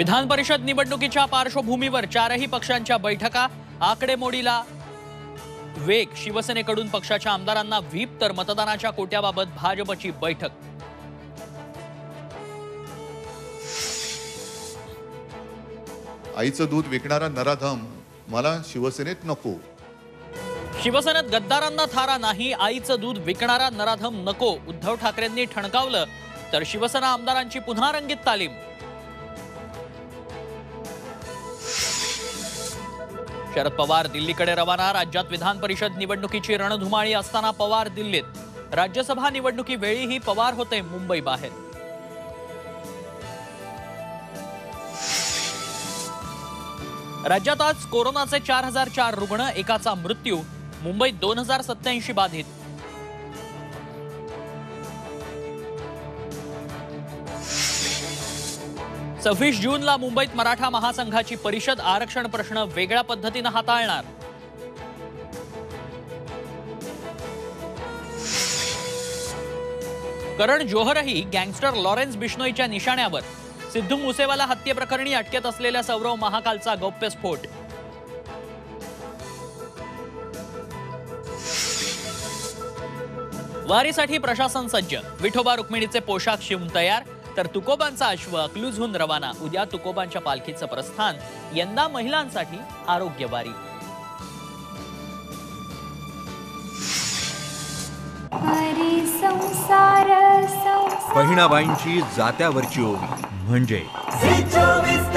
विधान परिषद निवडणुकीच्या पार्श्वभूमीवर चारही पक्षांच्या बैठका, आकडेमोडीला वेग। शिवसेनेकडून पक्षाच्या आमदारांना व्हीप तर मतदानाच्या कोट्याबाबत भाजपची बैठक। आईचं दूध विकणारा नराधम मला शिवसेनेत नको। शिवसेनेत गद्दारांना थारा नाही, आईचं दूध विकणारा नराधम नको। उद्धव ठाकरेंनी ठणकावलं तर शिवसेना आमदारांची पुन्हा रंगीत तालीम। शरद पवार दिल्लीकडे रवाना। राज्यात विधान परिषद निवडणुकीची रणधुमाळी असताना पवार दिल्लीत। राज्यसभा निवडणुकीवेळीही पवार होते मुंबई बाहेर। राज्यात आज कोरोनाचे 4004 रुग्ण, एकाचा मृत्यू। मुंबईत 2087 बाधित। सव्वीस जूनला मुंबईत मराठा महासंघाची परिषद। आरक्षण प्रश्न वेगळ्या पद्धतीने हाताळणार। करण जोहरही गँगस्टर लॉरेन्स बिश्नोईच्या निशाण्यावर। सिद्धू मुसेवाला हत्येप्रकरणी अटकेत असलेल्या सौरव महाकालचा गौप्यस्फोट। वारीसाठी प्रशासन सज्ज। विठोबा रुक्मिणीचे पोशाख शिवून तयार, तर तुकोबांचा अश्व अकलूजहून रवाना। उद्या तुकोबांच्या पालखीचं प्रस्थान। यंदा महिलांसाठी आरोग्य वारी। बहिणाबाईंची जात्यावरची ओवी म्हणजे